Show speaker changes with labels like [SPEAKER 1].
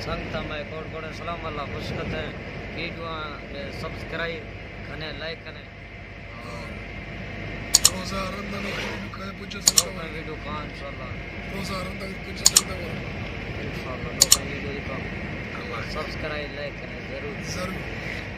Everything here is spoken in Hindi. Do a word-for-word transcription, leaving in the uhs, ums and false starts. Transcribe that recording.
[SPEAKER 1] संगता मैं कोड कोड सलाम अल्लाह खुश करते हैं वीडियो सब्सक्राइब करें लाइक करें
[SPEAKER 2] रोज़ा रमज़ान का पूछ सकता हूं
[SPEAKER 1] वीडियो का इंशाल्लाह
[SPEAKER 2] रोज़ा रमज़ान पूछ सकता हूं
[SPEAKER 1] इंशाल्लाह लोग वीडियो को सब्सक्राइब लाइक करें जरूर
[SPEAKER 2] जरूर।